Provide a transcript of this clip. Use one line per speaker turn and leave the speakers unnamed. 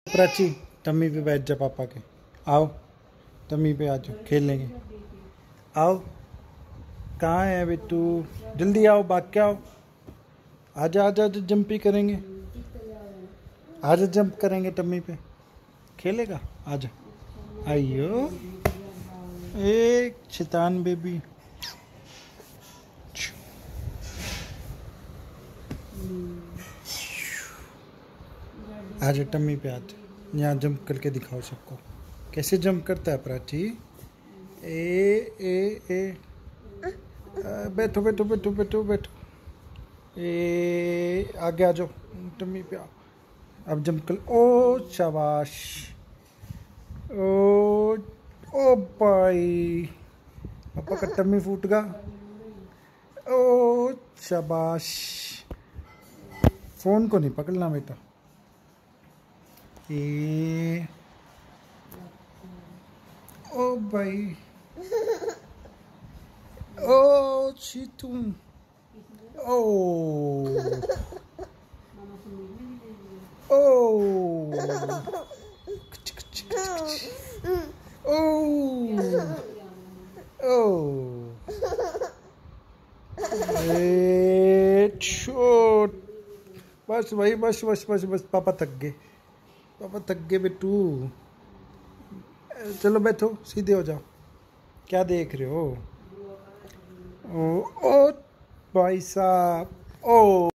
Prachi tummy पे बैठ जा पापा के। आओ टम्मी पे आ जाओ, खेल लेंगे। आओ, कहाँ है बेटू? जल्दी आओ, भाग के आओ। आजा आजा आजा, जंप ही करेंगे। आजा जंप करेंगे टम्मी पे। खेलेगा? आजा। आइयो एक शैतान बेबी। आजा टम्मी पे आजा, यहाँ जंप करके दिखाओ सबको कैसे जंप करता है प्राची। ए बैठो बैठो बैठो बैठो बैठो। आगे आ जाओ, टम्मी पे आओ। अब जंप कर। ओ शाबाश। ओ भाई, पापा का टम्मी फूट गया। ओ शाबाश। फोन को नहीं पकड़ना बेटा। ओ भाई, ओ चीतू, ओ ओ ओ छोट। बस भाई, बस बस बस बस, पापा थक गए, पापा थक गए बेटू। चलो बैठो, सीधे हो जाओ। क्या देख रहे हो? ओ भाई साहब, ओ